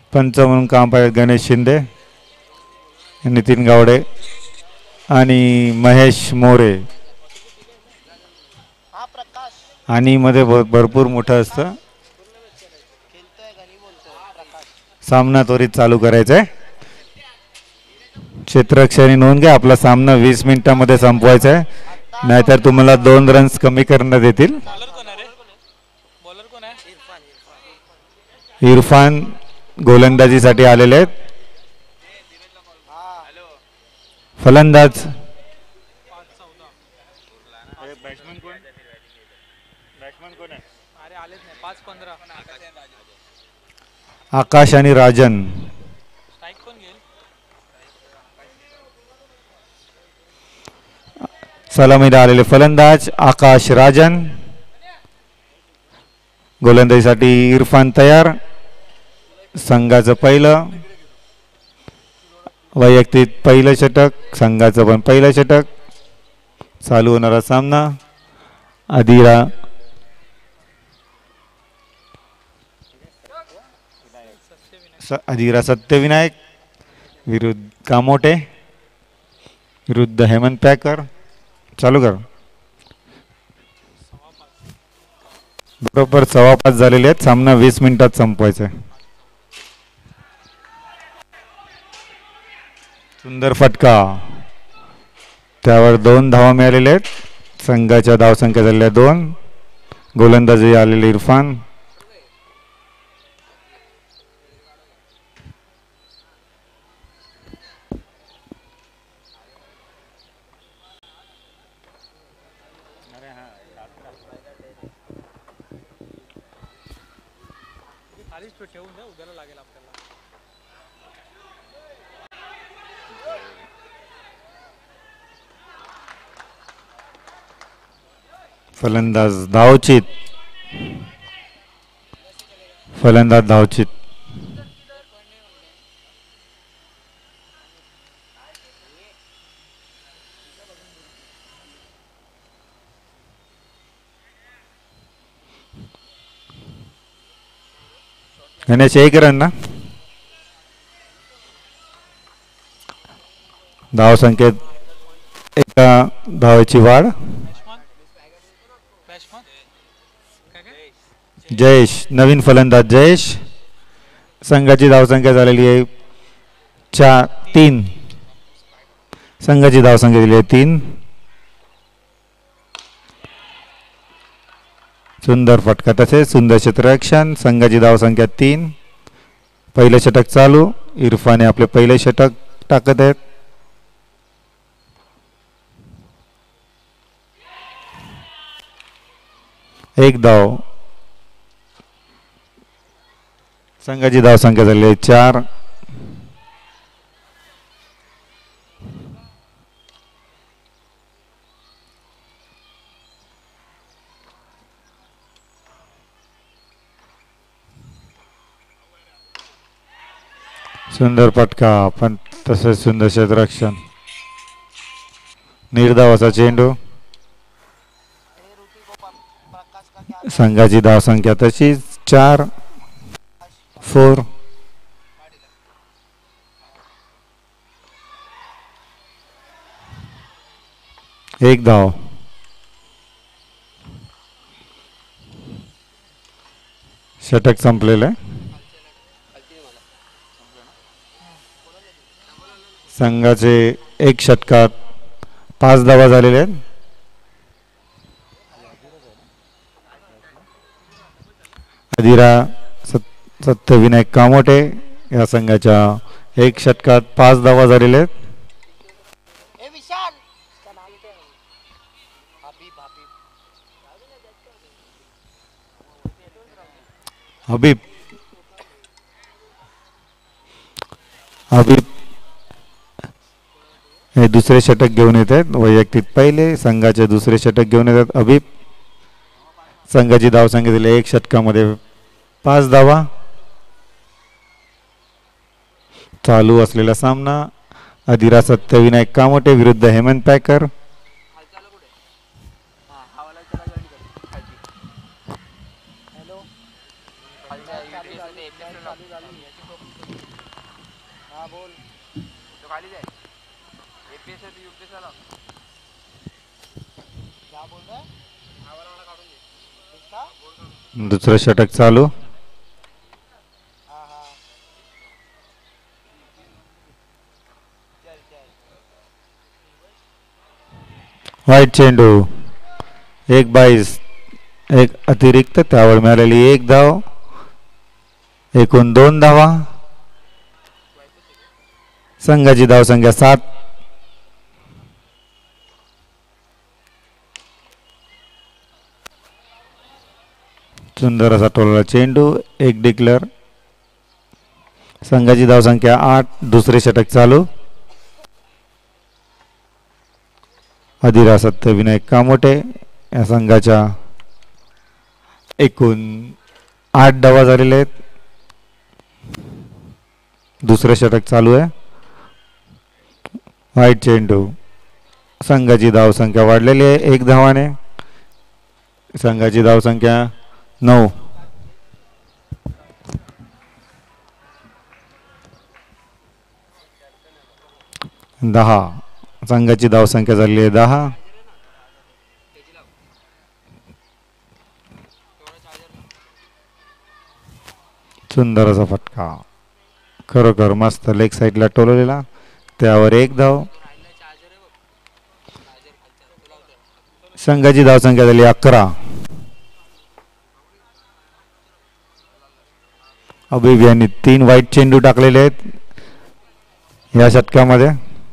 पंच म्हणून काम पाहिजे गणेश शिंदे, नितीन गावडे आणि महेश मोरे. आणि मध्ये भरपूर मोठं असतं. सामना त्वरित चालू करायचा आहे. क्षेत्ररक्षणी नोंद घ्या, आपला सामना 20 मिनिटांमध्ये संपवायचा आहे, नाहीतर तुम्हाला 2 रन्स कमी करण्यात येतील. इरफान गोलंदाजीसाठी आलेले आहेत. फलंदाज आकाश आणि राजन. सलामीला आलेले फलंदाज आकाश राजन. गोलंदाजीसाठी इरफान तयार. संघाचं पहिलं वैयक्तिक पहिलं षटक, संघाचं पण पहिलं षटक. चालू होणारा सामना अधिरा सत्यविनायक विरुद्ध कामोटे विरुद्ध हेमंत पॅकर. चालू कर. बरोबर 5:15 झालेले आहेत. सामना 20 मिनिटात संपवायचा आहे. सुंदर फटका, त्यावर 2 धावा मिळालेल्या आहेत. संघाच्या धावसंख्या झालेल्या 2. गोलंदाजी आलेले इरफान. फलंदाज धावचित. फलंदाज धावचित. गणेश 1 रन ना. धावसंख्येत एका धावेची वाढ. जयेश नवीन फलंदाज जयेश. संघाची धावसंख्या झालेली आहे 3. संघाची धावसंख्या दिली आहे 3. सुंदर फटका, तसेच सुंदर क्षेत्ररक्षण. संघाची धावसंख्या 3. पहिलं षटक चालू. इरफाने आपले पहिले षटक टाकत आहेत. एक धाव. संघाची धावसंख्या झाली आहे 4. सुंदर फटका, पण तसेच सुंदर क्षेत्ररक्षण. निर्धावाचा चेंडू. संघाची धावसंख्या तशीच 4. 4. एक धाव. षटक संपलेलं आहे. संघाचे 1 षटकात 5 धावा झालेल्या आहेत. अधिरा सत्यविनायक कामोटे या संघाच्या 1 षटकात 5 धावा झालेल्या आहेत. हबीब हे दुसरे षटक घेऊन येत आहेत. वैयक्तिक पहिले, संघाचे दुसरे षटक घेऊन येतात हबीब. संघाची धावसंख्या दिली 1 षटकामध्ये 5 धावा. चालू असलेला सामना अधिरा सत्यविनायक कामोटे विरुद्ध हेमंत पॅकर. दुसरं षटक चालू. वाईट चेंडू. 1-22. एक अतिरिक्त, त्यावर मिळालेली एक धाव. एकूण 2 धावा. संघाची धावसंख्या 7. सुंदर असा टोलला चेंडू. एक डिक्लेअर. संघाची धावसंख्या 8. दुसरे षटक चालू. अधिरा सत्यविनायक कामोटे या संघाच्या एकूण 8 धावा झालेल्या आहेत. दुसरे षटक चालू आहे. वाईट चेंडू. संघाची धावसंख्या वाढलेली आहे 1 धावाने. संघाची धावसंख्या 9. दहा. संघाची धावसंख्या झाली आहे 10. सुंदर असा फटका. खरोखर मस्त लेग साईडला टोलवलेला. त्यावर 1 धाव. संघाची धावसंख्या झाली 11. अभिव यांनी 3 वाईट चेंडू टाकलेले आहेत या षटकामध्ये.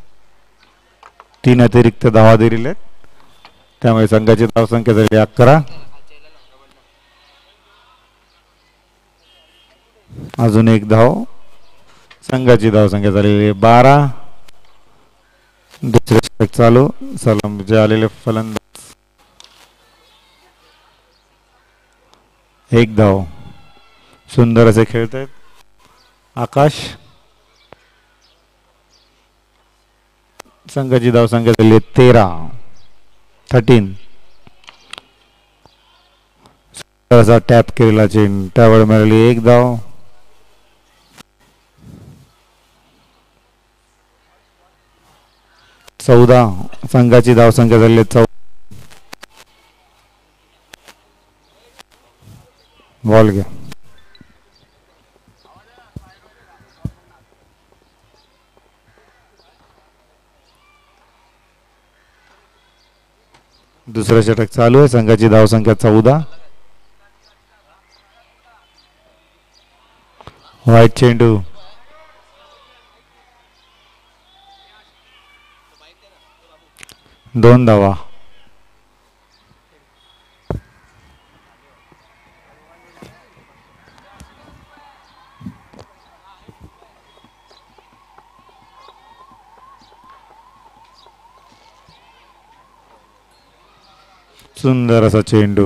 3 अतिरिक्त धावा दिलेले आहेत. त्यामुळे संघाची धावसंख्या झाली 11. अजून 1 धाव. संघाची धावसंख्या झालेली 12. दुसरे षटक चालू. सलामीचे आलेले फलंदाज 1 धाव. सुंदर असे खेळत आहेत आकाश. संघाची धावसंख्या झाली 13. असा टॅप केलेला चेंडू. त्यावर मिळाली 1 धाव. चौदा. संघाची धावसंख्या झाली 14. बॉल घ्या. दुसरं षटक चालू आहे. संघाची धावसंख्या 14. वाईट चेंडू. दोन धावा. सुंदर असा चेंडू.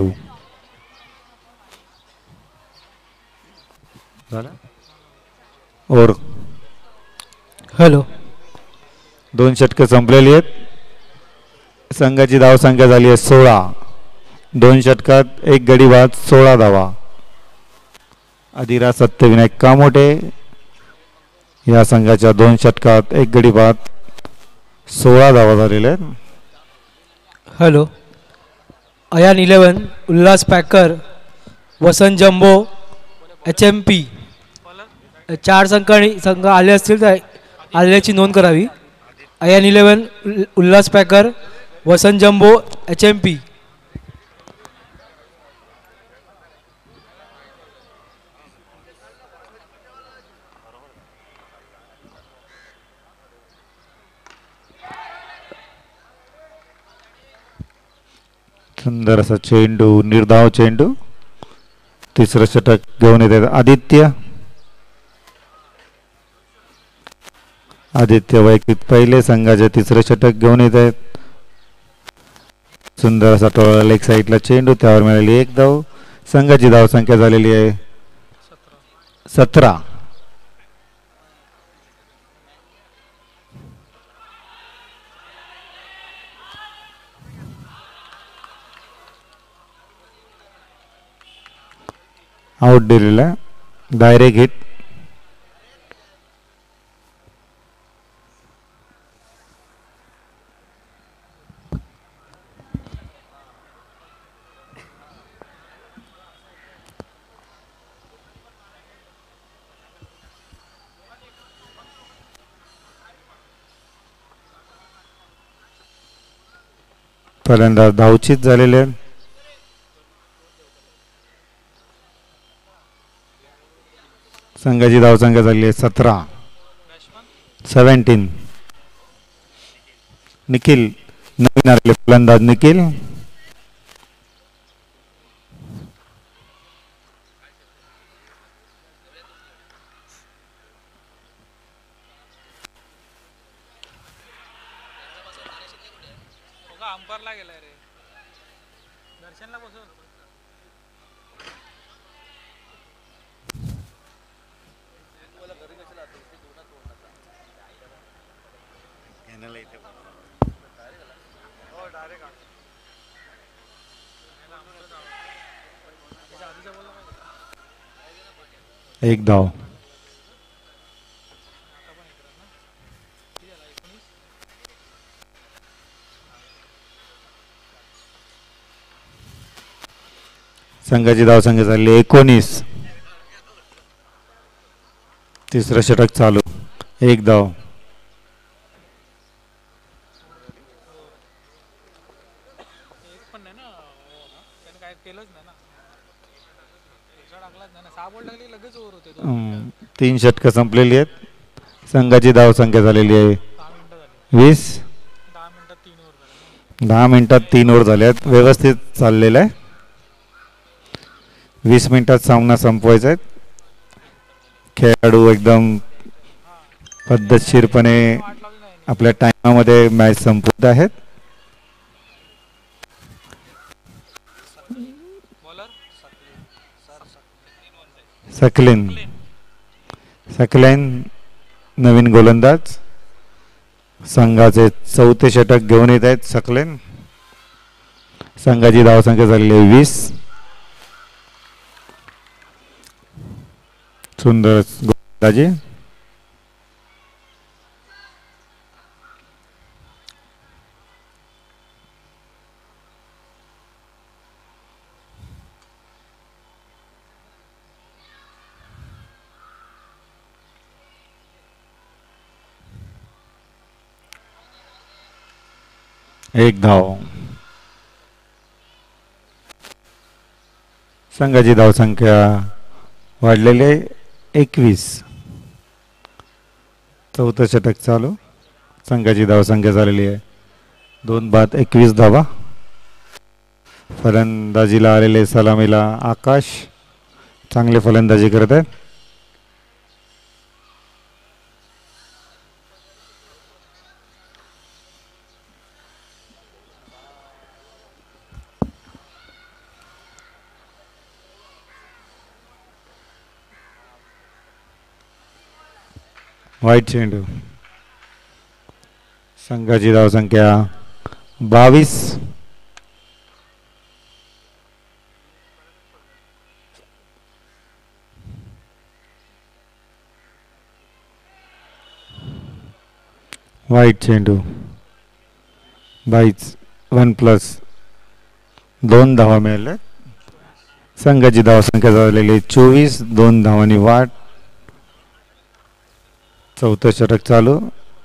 और हॅलो. 2 षटकं संपलेली आहेत. संघाची धावसंख्या झाली आहे 16. 2 षटकात 1 गडी बाद 16 धावा. अधिरा सत्यविनायक कामोटे या संघाच्या 2 षटकात 1 गडी बाद 16 धावा झालेल्या आहेत. Hello. Ayaan 11, Ulhas Packer, Vasant Jumbo, HMP 4 संघ आले असतील तर आल्याची नोंद करावी. Ayaan 11, Ulhas Packer, Vasant Jumbo, HMP. सुंदर असा चेंडू. निर्धाव चेंडू. तिसरं षटक घेऊन येत आदित्य. आदित्य वैयक्तिक पहिले संघाचे तिसरे षटक घेऊन येत आहेत. सुंदर असा टोळा लेग साईडला चेंडू. त्यावर मिळालेली 1 धाव. संघाची धावसंख्या झालेली आहे 17. आउट दिलेला. Direct hit. फलंदाज धावचीत झालेले आहेत. संघाची धावसंख्या झाली आहे 17. निखिल नवीन आलेले फलंदाज निखिल. एक धाव. संघाची धावसंख्या झाली 19. तिसरं षटक चालू. एक धाव. तीन षटकं संपलेली आहेत. संघाची धावसंख्या झालेली आहे 20. 10 मिनिटात 3 ओव्हर झाले आहेत. व्यवस्थित चाललेलं आहे. 20 मिनिटात सामना संपवायचा आहे. खेळाडू एकदम पद्धतशीरपणे आपल्या टाइमामध्ये मॅच संपवत आहेत. सकलेन नवीन गोलंदाज. संघाचे चौथे षटक घेऊन येत आहेत सकलेन. संघाची धावसंख्या झालेली आहे 20. सुंदर गोलंदाजी. एक धाव. संघाची धावसंख्या वाढलेली आहे 21. चौथं षटक चालू. संघाची धावसंख्या झालेली आहे 2 बाद 21 धावा. फलंदाजीला आलेले सलामीला आकाश चांगले फलंदाजी करत आहेत. वाईट चेंडू. संघाची धावसंख्या 22. वाईट चेंडू. 1+. 2 धावा मिळाल्या. संघाची धावसंख्या झालेली 24. 2 धावांनी वाढ. चौथं षटक चालू.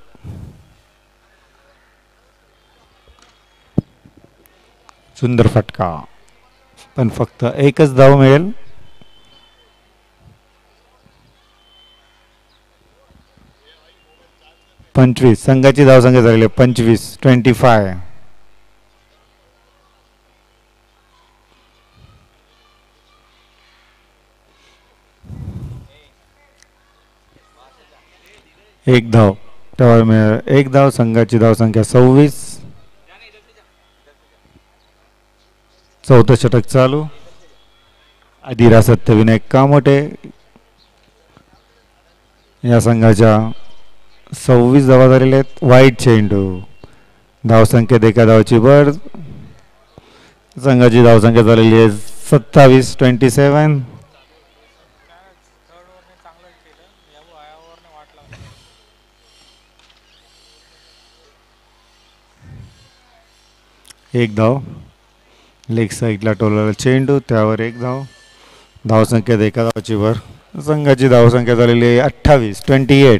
सुंदर फटका पण फक्त एकच धाव मिळेल. संघाची धावसंख्या झालेली 25. एक धाव. एक धाव. संघाची धावसंख्या 26. चौथं षटक चालू. अधिरा सत्यविनायक कामोटे या संघाच्या 26 धावा झालेल्या आहेत. वाईट चेंडू. धावसंख्येत एका धावाची भर. संघाची धावसंख्या झालेली आहे 27. एक धाव. लेग साईडला टोललेला चेंडू त्यावर एक धाव. धावसंख्येत एका धावाची भर. संघाची धावसंख्या झालेली आहे 28.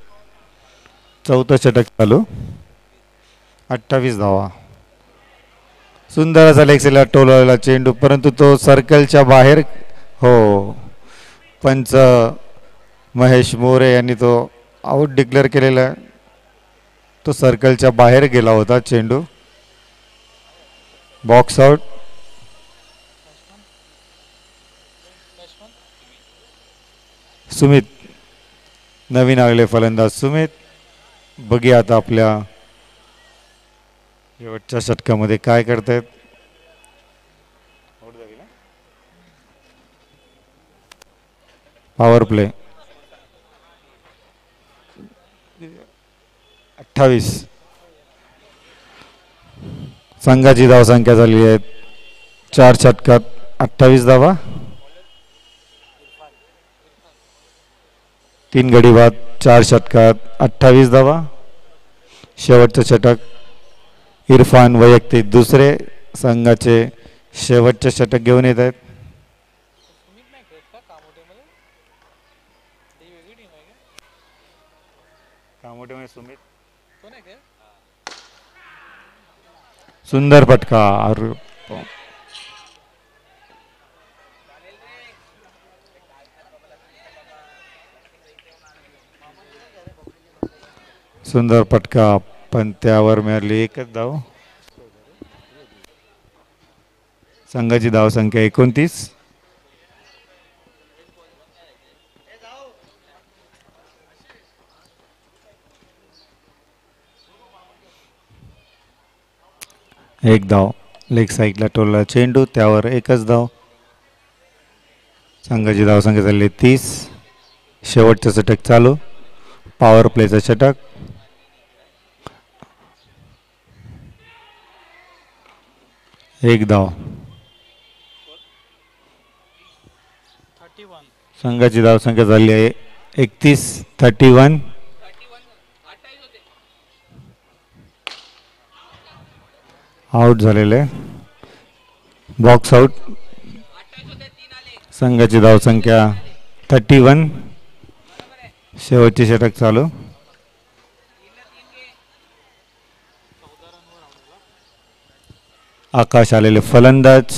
चौथं षटक चालू. 28 धावा. सुंदर असा लेक्सीला टोलवलेला चेंडू, परंतु तो सर्कलच्या बाहेर. हो, पंच महेश मोरे यांनी तो आऊट डिक्लेअर केलेला आहे. तो सर्कलच्या बाहेर गेला होता चेंडू. Box out. सुमित, नवीन आलेले फलंदाज सुमित. बघूया आता आपल्या शेवटच्या षटकामध्ये काय करतायत. Power play 28. संघाची धावसंख्या झाली आहे 4 षटकात 28 धावा. 3 गडी बाद 4 षटकात 28 धावा. शेवटचं षटक इरफान वैयक्तिक दुसरे संघाचे शेवटचे षटक घेऊन येत आहेत. सुमित सुंदर फटका. सुंदर फटका, पण त्यावर मिळाली एकच धाव. संघाची धावसंख्या 29. एक धाव. लेग साईडला टोलला चेंडू, त्यावर एकच धाव. संघाची धावसंख्या झाली 30. शेवटचं षटक चालू. पॉवर प्लेचं षटक. एक धाव. संघाची धावसंख्या झाली आहे 31. 31. आउट झालेले. Box out. संघाची धावसंख्या 31. शेवटचे षटक चालू. आकाश आलेले फलंदाज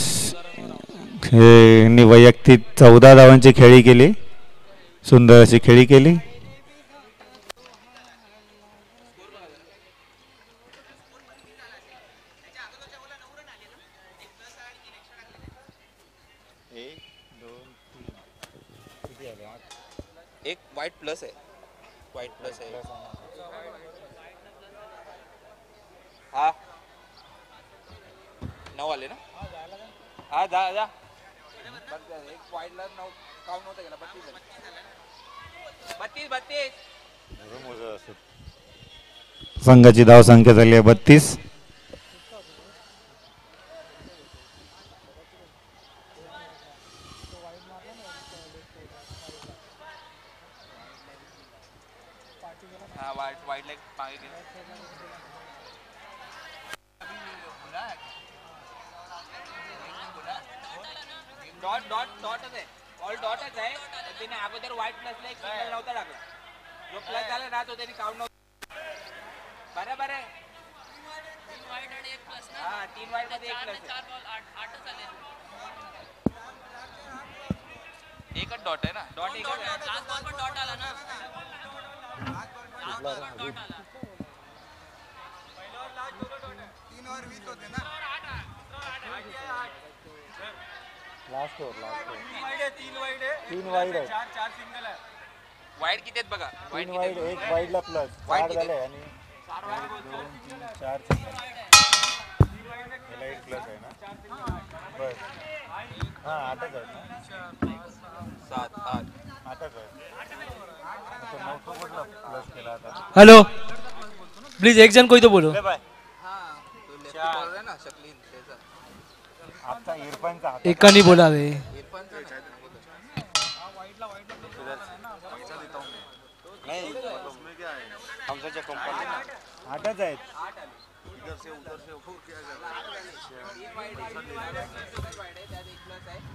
हे वैयक्तिक 14 धावांची खेळी केली. सुंदर अशी खेळी केली. एक वाइट प्लस है. वाइट प्लस है. हाँ 9 वाले ना. हाँ जा जा. एक वाइट प्लस 9 काउंट होता गेला. 32. संघाची धावसंख्या झाली आहे 32. हाँ वाइट लेग मागे गेला. डॉटच आहे. ऑल डॉटच आहे. त्याने अगोदर व्हाईट प्लसला एक सिंगल नव्हता टाकला. जो प्लस झाला ना तो त्यांनी काउंट नव्हता. बरोबर आहे. 3 वाईट आणि 1 प्लस ना. हां 3 वाईट मध्ये 1 प्लस. 4 बॉल 8च आले. एकच डॉट आहे ना. डॉट एकच आहे. लास्ट बॉल पण डॉट आला ना. लास्ट बॉल पण डॉट आला. पहिल्यावर लास्ट डॉट आहे. 3 और 20 होते ना. 8 लास्ट ओव्हर. 3 वाईड आहे. 3 वाईड आहे. 4 सिंगल आहे. वाईड किती आहेत बघा. 3 वाईड, 1 वाईडला प्लस. वाईड झाले आणि 4 वाईड 4 एक प्लस आहे ना. बस. हां 8च आहे ना. 7 8 8च आहे. तो 9 सोबतला प्लस केला आता. हेलो प्लीज एक जन कोई तो बोलो. हां तो लेफ्ट बॉलर आहे ना शकलीन त्याचा. आता इरफानचा एकानी बोला रे. इरफानचा नहीं उसमें क्या है हमसे जो कंपनी 8च आहेत. इधर से उधर से हो क्या जाता है.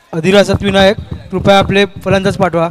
अधिरा विनायक कृपया आपले फलंदाज पाठवा.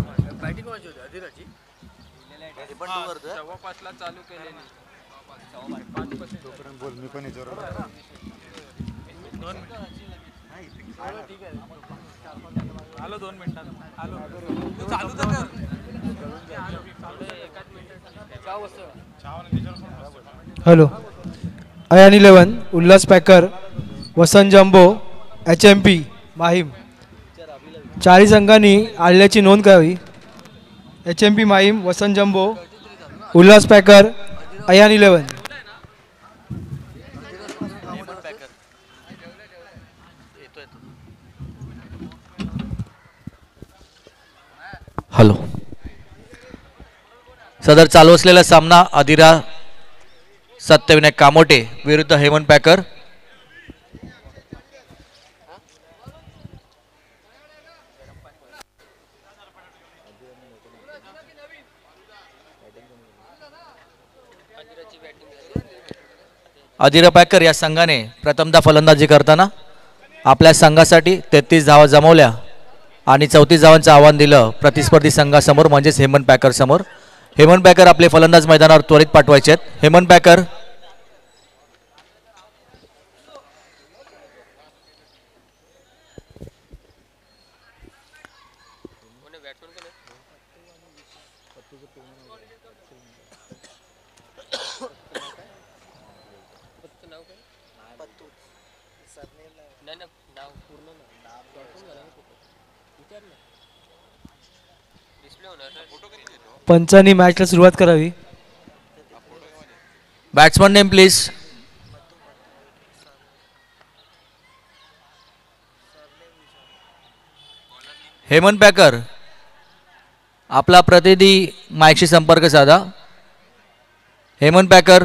Hello. Ayaan 11 Ulhas Packer Vasant Jumbo HMP Mahim चारही संघांनी आल्याची नोंद करावी. HMP Mahim Vasant Jumbo Ulhas Packer Ayaan 11. Hello. सदर चालू असलेला सामना अधिरा सत्यविनायक कामोटे विरुद्ध हेमंत पॅकर. अधिरा पॅकर या संघाने प्रथमदा फलंदाजी करताना आपल्या संघासाठी 33 धावा जमवल्या आणि 34 धावांचं आव्हान दिलं प्रतिस्पर्धी संघासमोर म्हणजेच हेमंत पॅकर समोर. हेमंत पॅकर आपले फलंदाज मैदानावर त्वरित पाठवायचे आहेत. हेमंत पॅकर. पंचांनी मॅचला सुरुवात करावी. Batsman name please. Hemant Packer आपला प्रतिनिधी माईकशी संपर्क साधा. हेमंत पॅकर.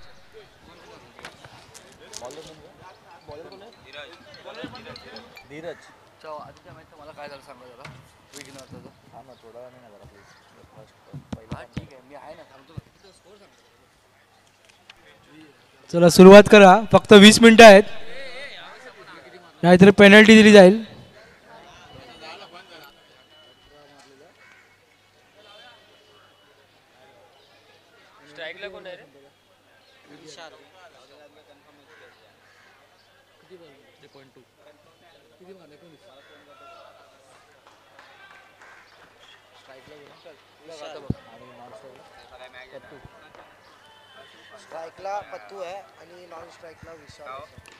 चला सुरुवात करा. फक्त 20 मिनिटं आहेत नाहीतर पेनल्टी दिली जाईल. स्ट्राइकला पत्तू आहे आणि नॉन स्ट्राइकला विशाल.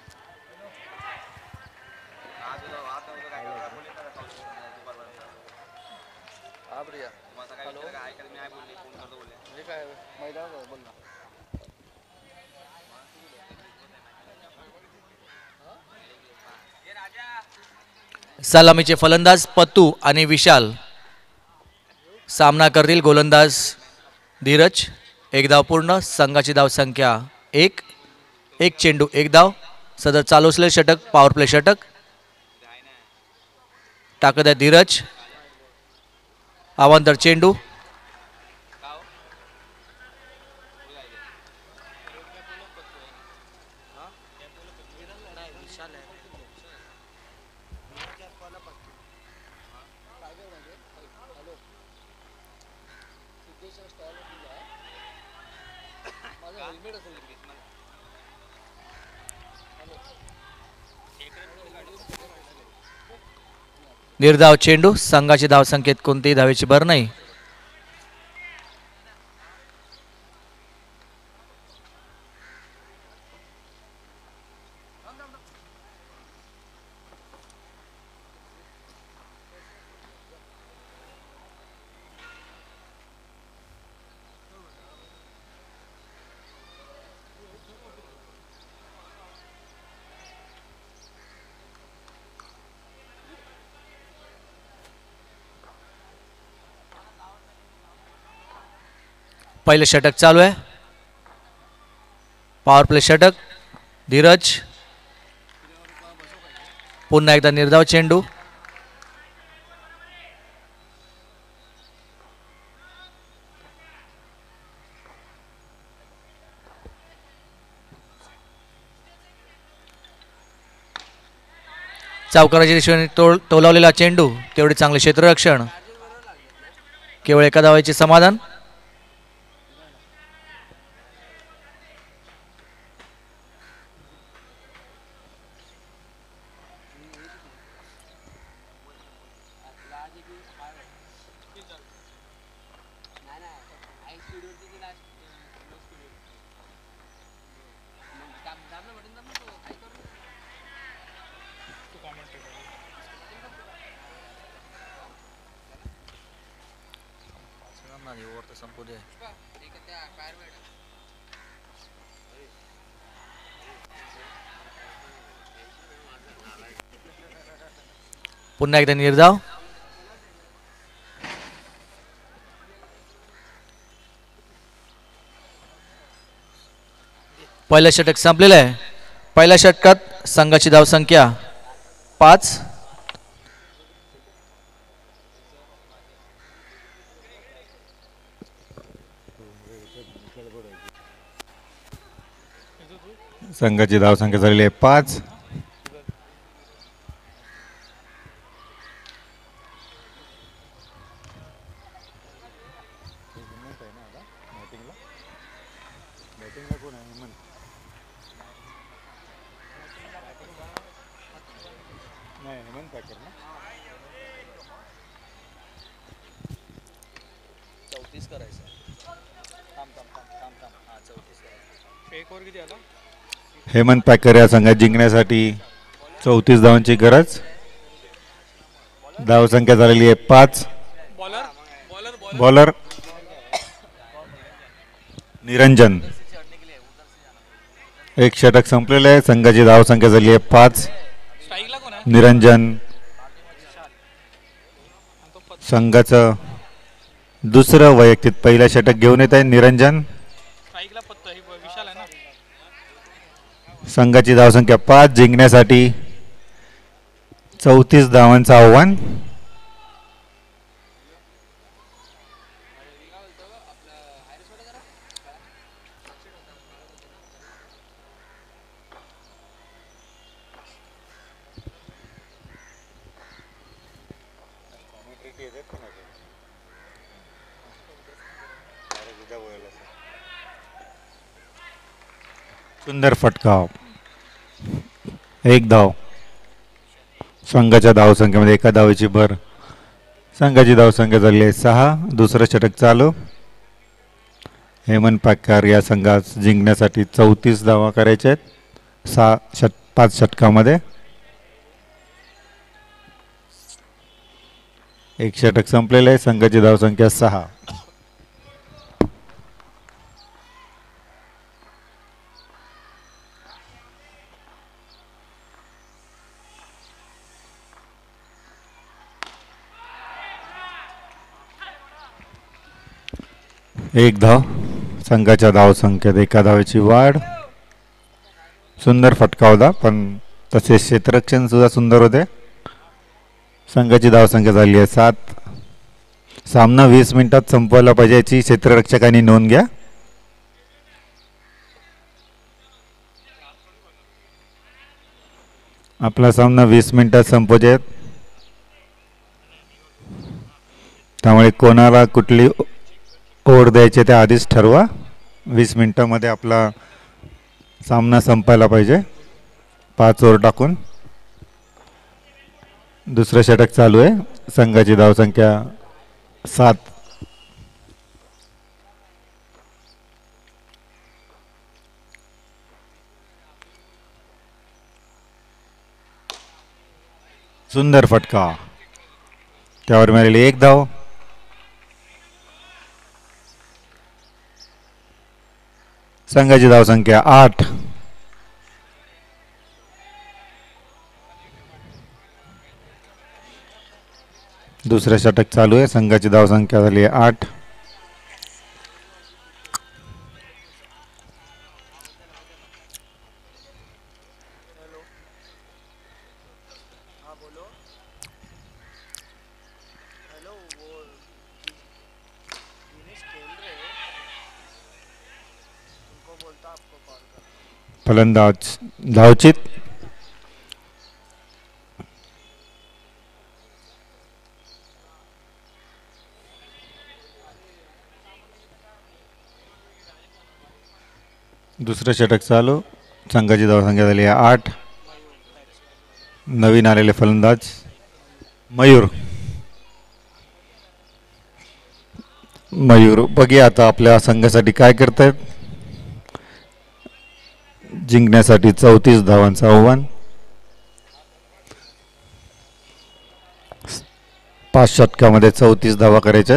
सलामीचे फलंदाज पत्तू आणि विशाल सामना करतील. गोलंदाज धीरज. एक धाव पूर्ण. संघाची धाव संख्या 1. एक चेंडू 1 धाव. सदर चालू असलेले षटक पॉवर प्ले षटक. टाकत आहे धीरज. अवांतर चेंडू. निर्धाव चेंडू. संघाची धाव संख्येत कोणतीही धावेची भर नाही. पहिले षटक चालू आहे. पॉवर प्ले षटक. धीरज. पुन्हा एकदा निर्धाव चेंडू. चौकाराच्या दिशेने टोलावलेला चेंडू, तेवढे चांगले क्षेत्ररक्षण, केवळ एका धावेचे समाधान. पुन्हा एकदा निर्धाव. पहिलं षटक संपलेलं आहे. पहिल्या षटकात संघाची धावसंख्या 5. संघाची धावसंख्या झालेली आहे 5. हेमंत पॅकर या संघात जिंकण्यासाठी 34 धावांची गरज. धावसंख्या झालेली आहे 5. बॉलर निरंजन. एक षटक संपलेलं आहे. संघाची धावसंख्या झाली आहे 5. निरंजन संघाचं दुसरं वैयक्तिक पहिलं षटक घेऊन येत आहे. निरंजन. संघाची धावसंख्या 5. जिंकण्यासाठी 34 धावांचं आव्हान. सुंदर फटका. एक धाव. संघाच्या धावसंख्येमध्ये एका धावेची भर. संघाची धावसंख्या झाली आहे 6. दुसरं षटक चालू. हेमंत पाटकर या संघास जिंकण्यासाठी 34 धावा करायच्या आहेत 5 षटकामध्ये. एक षटक संपलेलं आहे. संघाची धावसंख्या 6. एक धाव. संघाच्या धावसंख्येत एका धावेची वाढ. सुंदर फटका होता, पण तसेच क्षेत्ररक्षण सुद्धा सुंदर होते. संघाची धावसंख्या झाली आहे 7. सामना 20 मिनिटात संपवायला पाहिजे याची क्षेत्ररक्षकांनी नोंद घ्या. आपला सामना 20 मिनिटात संपवायचे, त्यामुळे कोणाला कुठली ओव्हर द्यायचे ते आधीच ठरवा. 20 मिनिटामध्ये आपला सामना संपायला पाहिजे 5 ओव्हर टाकून. दुसरं षटक चालू आहे. संघाची धावसंख्या 7. सुंदर फटका. त्यावर मिळालेली एक धाव. संघाची धावसंख्या 8. दुसरं षटक चालू आहे. संघाची धावसंख्या झाली आहे 8. फलंदाज धावचित. दुसरं षटक चालू. संघाची धावसंख्या झाली आहे 8. नवीन आलेले फलंदाज मयूर. मयूर बघूया आता आपल्या संघासाठी काय करतायत. जिंकण्यासाठी 34 धावांचं आव्हान. 5 षटकामध्ये 34 धावा करायच्यात.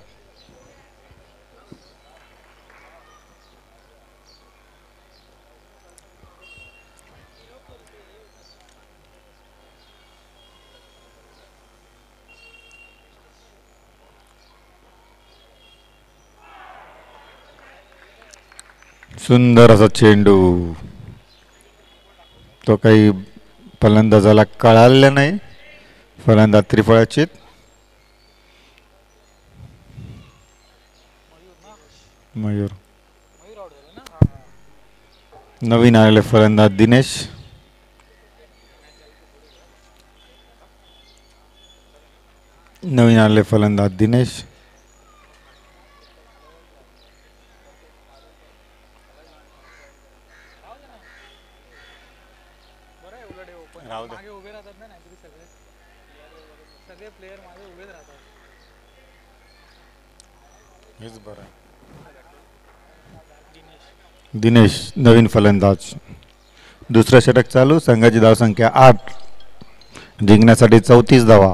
सुंदर असा चेंडू. तो काही फलंदाजाला कळालेला नाही. फलंदाज त्रिफळाचीत. मयूर. नवीन आलेले फलंदाज दिनेश. नवीन आलेले फलंदाज दिनेश. दिनेश नवीन फलंदाज. दुसरं षटक चालू. संघाची धावसंख्या 8. जिंकण्यासाठी 34 धावा.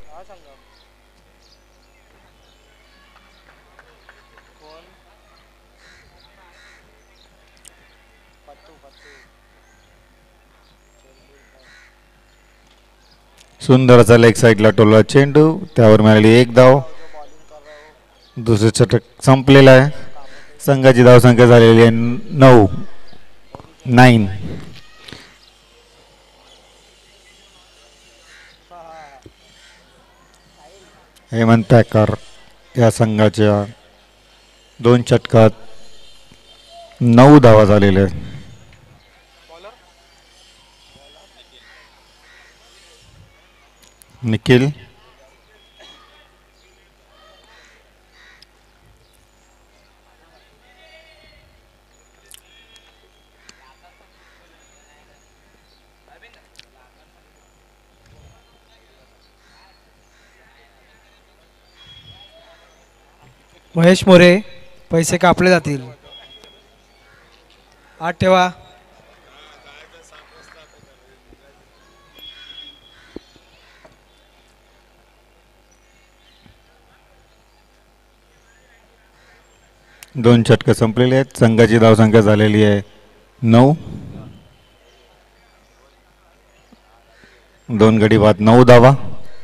सुंदर असा लेग साईडला टोलला चेंडू. त्यावर मिळाली 1 धाव. दुसरे षटक संपलेलं आहे. संघाची धावसंख्या झालेली आहे 9. हेमंत पॅकर या संघाच्या 2 षटकात 9 धावा झालेल्या आहेत. निखिल. महेश मोरे. पैसे कापले जातील. 8 ठेवा. दोन षटकं संपलेली आहेत. संघाची धावसंख्या झालेली आहे 9. 2 गडी बाद 9 धावा.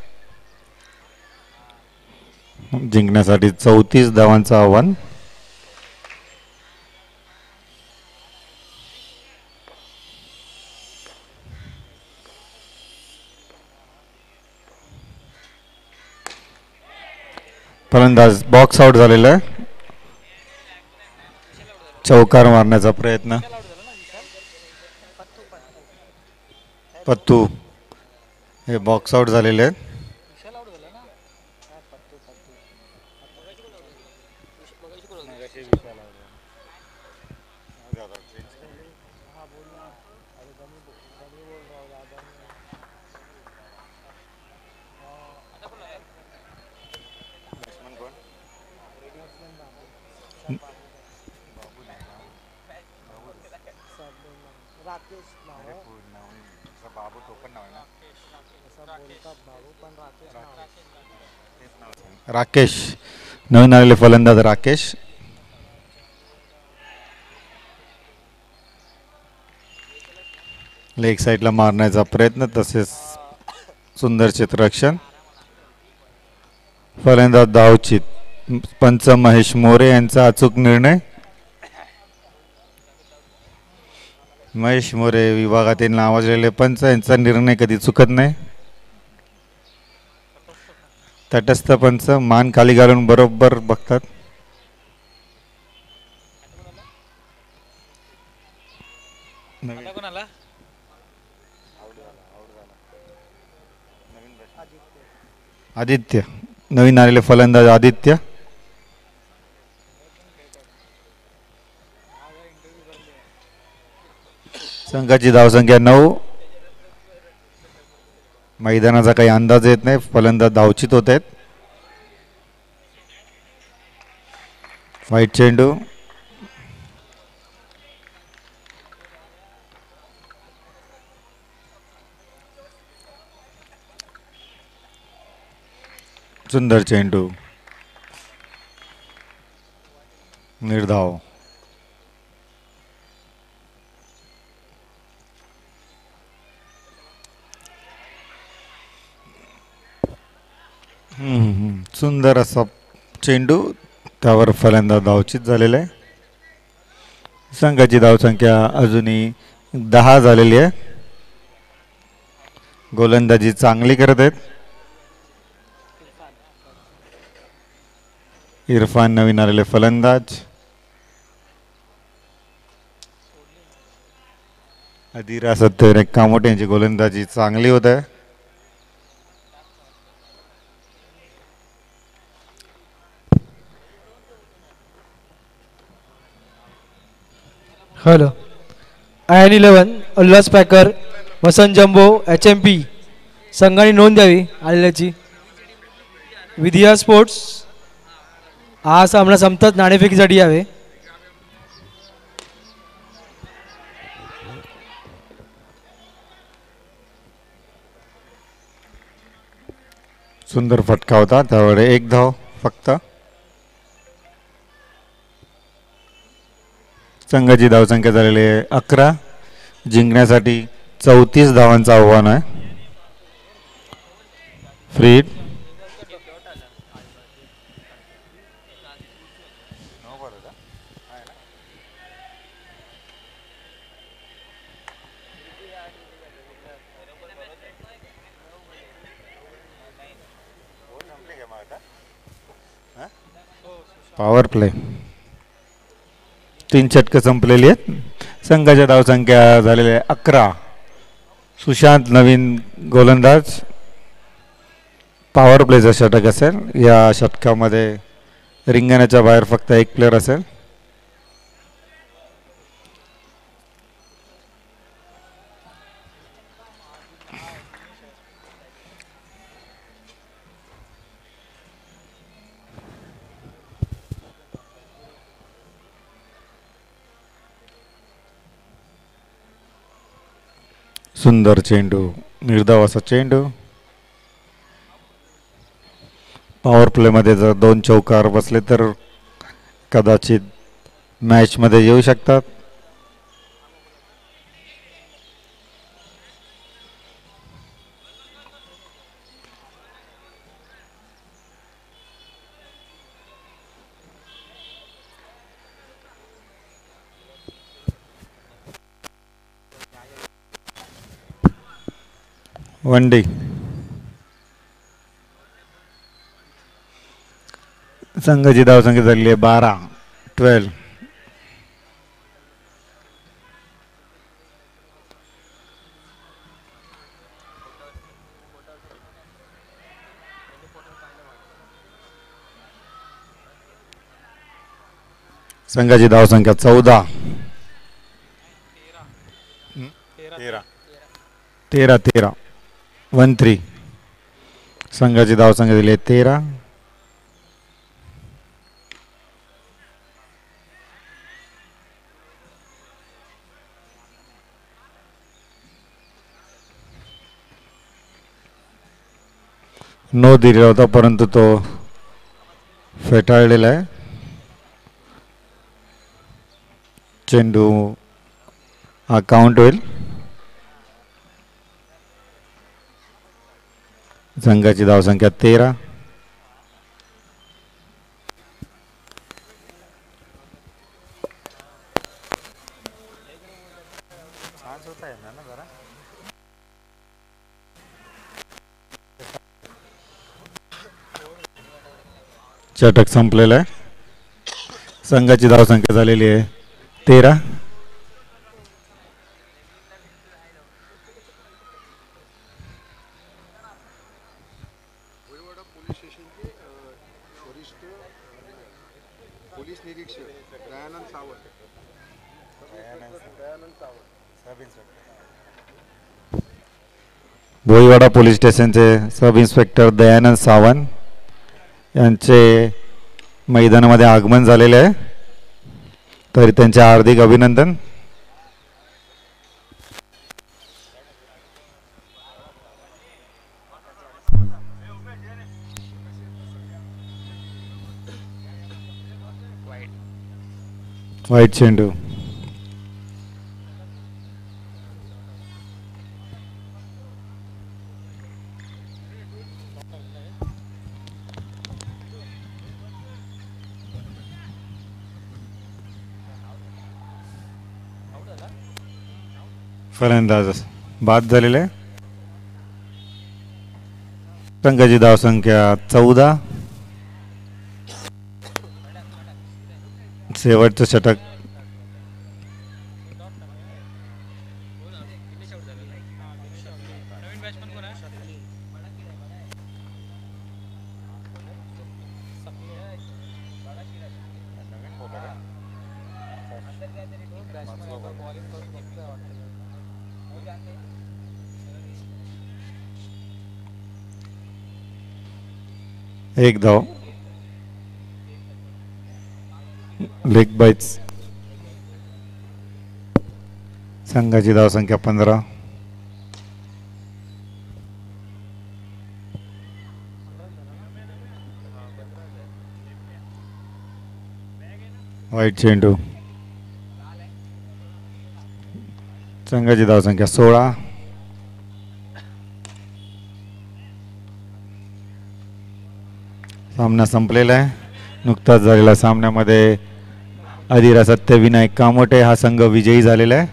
जिंकण्यासाठी 34 धावांचं आव्हान. फलंदाज बॉक्स आउट झालेला आहे. चौकार मारण्याचा प्रयत्न. पत्तू हे बॉक्स आउट झालेले आहेत. राकेश नवीन आलेले फलंदाज राकेश. लेग साईडला मारण्याचा प्रयत्न तसेच सुंदर क्षेत्ररक्षण. फलंदाज धावचित. पंच महेश मोरे यांचा अचूक निर्णय. महेश मोरे विभागातील नावाजलेले पंच यांचा निर्णय कधी चुकत नाही. तटस्थ पंच मान खाली घालून बरोबर बघतात. आदित्य नवीन आलेले फलंदाज आदित्य. संघाची धावसंख्या 9. मैदानाचा काही अंदाज येत नाही, फलंदाज धावचित होत आहेत. वाईट चेंडू. सुंदर चेंडू, निर्धाव. सुंदर असा चेंडू, त्यावर फलंदाज धावचित झालेला आहे. संघाची धावसंख्या अजूनही 10 झालेली आहे. गोलंदाजी चांगली करत आहेत. इरफान नवीन आलेले फलंदाज. अदिरा सत्तेवर कामोटे यांची गोलंदाजी चांगली होत आहे. Hello. Ayaan 11 Ulhas Packer Vasant Jumbo HMP संघाने नोंद द्यावी आलेल्याची. विधिया स्पोर्ट्स हा सामना संपताच नाणेफेकीसाठी यावे. सुंदर फटका होता, त्यावर 1 धाव फक्त. संघाची धावसंख्या झालेली आहे 11. जिंकण्यासाठी 34 धावांचं आव्हान आहे. फ्रीड. Power play. 3 षटकं संपलेली आहेत. संघाच्या धावसंख्या झालेल्या आहे 11. सुशांत नवीन गोलंदाज. पॉवर प्लेचं षटक असेल. या षटकामध्ये रिंगणाच्या बाहेर फक्त 1 प्लेअर असेल. सुंदर चेंडू, निर्धाव असा चेंडू. पॉवर प्लेमध्ये जर 2 चौकार बसले तर कदाचित मॅचमध्ये येऊ शकतात. वनडे. संघाची धावसंख्या झालेली आहे 12. संघाची धावसंख्या 14. 13. 1-3. संघाची धावसंख्या दिली आहे 13. नो दिलेला होता, परंतु तो फेटाळलेला आहे. चेंडू हा काउंट होईल. संघाची धावसंख्या 13. षटक संपलेलं आहे. संघाची धावसंख्या झालेली आहे 13. पोलीस निरीक्षक दयानंद सावंत. भोईवाडा पोलीस स्टेशनचे सब इन्स्पेक्टर दयानंद सावंत यांचे मैदानामध्ये आगमन झालेले आहे, तरी त्यांचे हार्दिक अभिनंदन. वाईट चेंडू. फलंदाज बाद झालेले. संघाची धावसंख्या 14. शेवटचं षटक. एक धाव. Leg byes. संघाची धावसंख्या 15. वाईट चेंडू. संघाची धावसंख्या 16. सामना संपलेला आहे. नुकताच झालेल्या सामन्यामध्ये अधिरा सत्यविनायक कामोटे हा संघ विजयी झालेला आहे.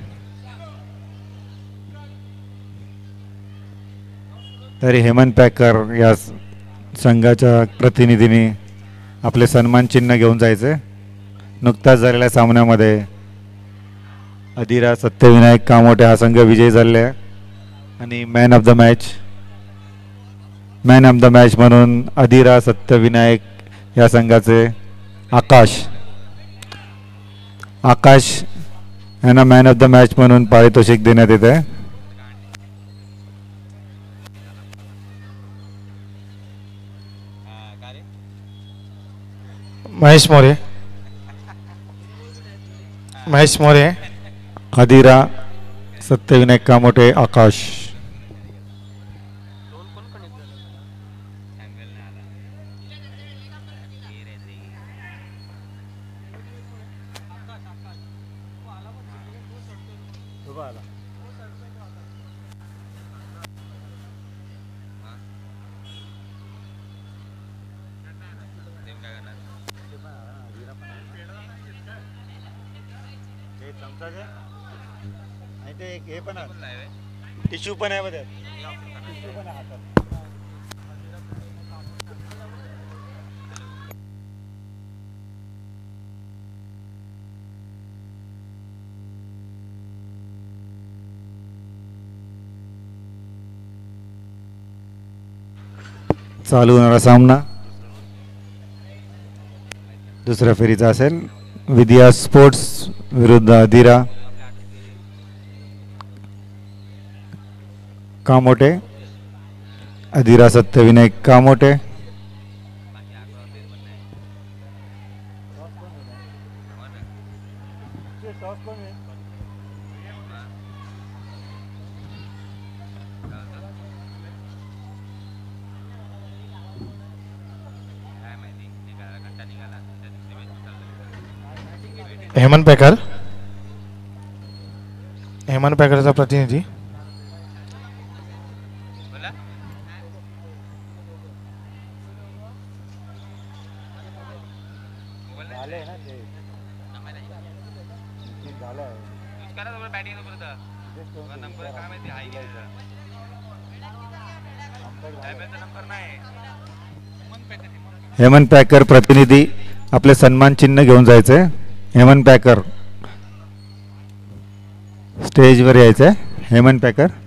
तरी हेमंत पॅकर या संघाच्या प्रतिनिधीने आपले सन्मान चिन्ह घेऊन जायचे. नुकताच झालेल्या सामन्यामध्ये अधिरा सत्यविनायक कामोटे हा संघ विजयी झालेला आहे आणि मॅन ऑफ द मॅच म्हणून अधिरा सत्यविनायक या संघाचे आकाश यांना मॅन ऑफ द मॅच म्हणून पारितोषिक देण्यात येत आहे. महेश मोरे. अधिरा सत्यविनायक कामोटे आकाश. टिश्यू पण आहे मध्ये. चालू होणारा सामना दुसऱ्या फेरीचा असेल. विद्या स्पोर्ट्स विरुद्ध अधिरा कामोटे. अधिरा सत्यविनायक कामोटे. हेमंत पॅकरचा प्रतिनिधी. हेमंत पॅकर प्रतिनिधी आपले सन्मान चिन्ह घेऊन जायचे. हेमंत पॅकर स्टेजवर यायचंय. हेमंत पॅकर